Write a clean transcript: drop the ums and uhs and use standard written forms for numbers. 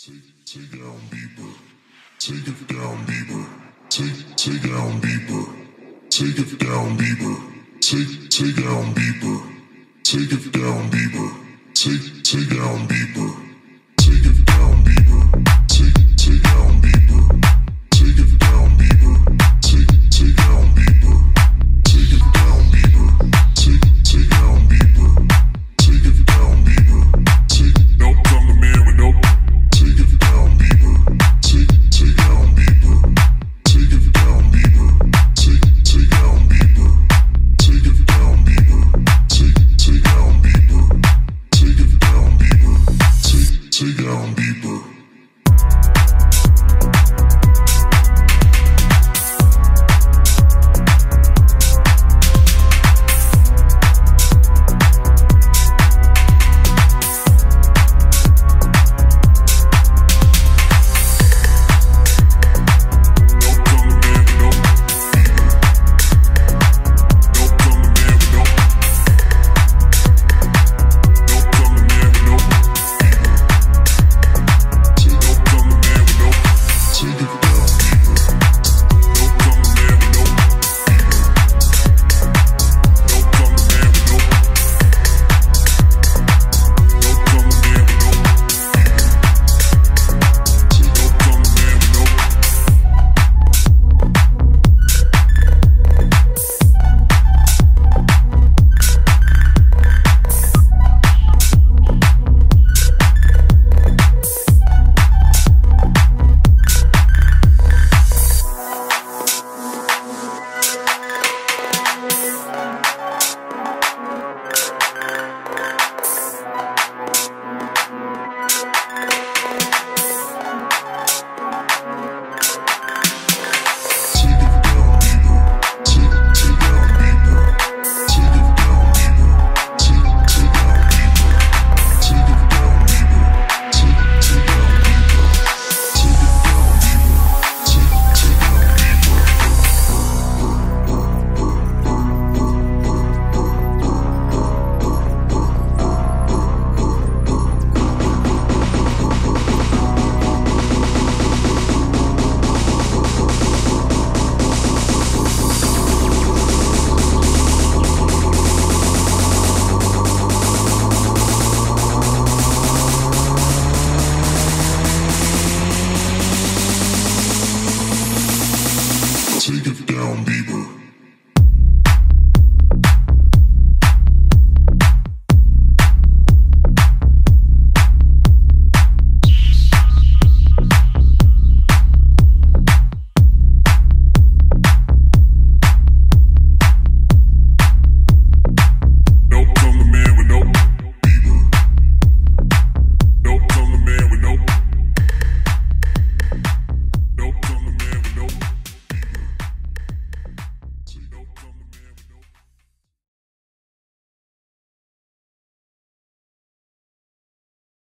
Take down deeper. Take it down deeper. Take down deeper. Take it down deeper. Take down deeper. Take it down deeper. Take down deeper. Take it down deeper. Take down deeper. Take it down deeper. Take down deeper. Take it down deeper. Take down deeper. Take it down deeper. Nope, come to me with nope. Take it down deeper. Take down deeper. Take it down deeper. Take down deeper. Take it down deeper. Take down deeper. Take it down deeper. Take down deeper. Take it down deeper.